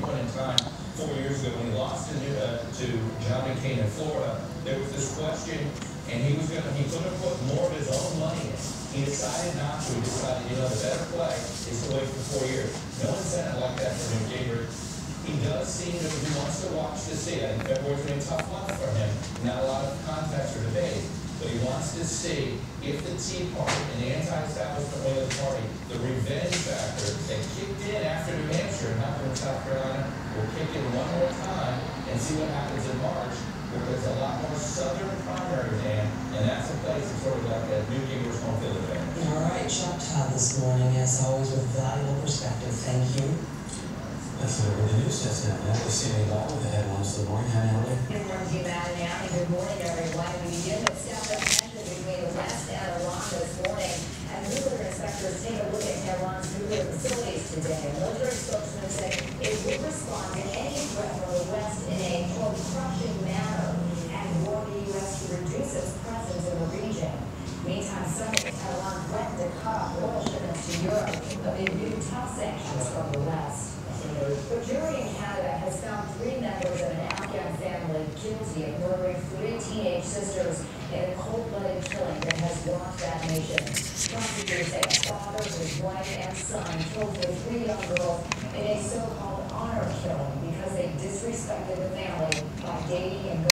point in time, 4 years ago, when he lost to John McCain in Florida, there was this question, and he couldn't put more of his own money in. He decided not to. He decided, the better play is to wait for 4 years. No incentive like that for Newt Gingrich. He does seem that he wants to watch to see. I think February's going to be a tough month for him. Not a lot of context or debate. But he wants to see if the Tea Party and the anti-establishment wing of the party, the revenge factor that kicked in after New Hampshire and not in South Carolina, will kick in one more time and see what happens in March. There's a lot more southern primary demand, and that's a place that's sort of like a Newt Gingrich home field advantage. All right, Chuck Todd this morning, as always, with valuable perspective. Thank you. That's it with the news desk now. We're seeing all of the headlines this morning. Good morning to you, Matt and Allie. Good morning, everyone. We begin with stepped-up tension between the West and Arana this morning. And nuclear inspectors take a look at Tehran's nuclear facilities today. A military spokesman said it would respond to any threat from the West in a, quote, crushing manner and warn the U.S. to reduce its presence in the region. Meantime, Sunday, Tehran threatened to cut off oil shipments to Europe amid new tough sanctions from the West. The jury in Canada has found 3 members of an Afghan family guilty of murdering 3 teenage sisters in a cold-blooded killing that has rocked that nation. Prosecutors say a father, his wife, and son killed their 3 young girls in a so-called honor killing because they disrespected the family by dating and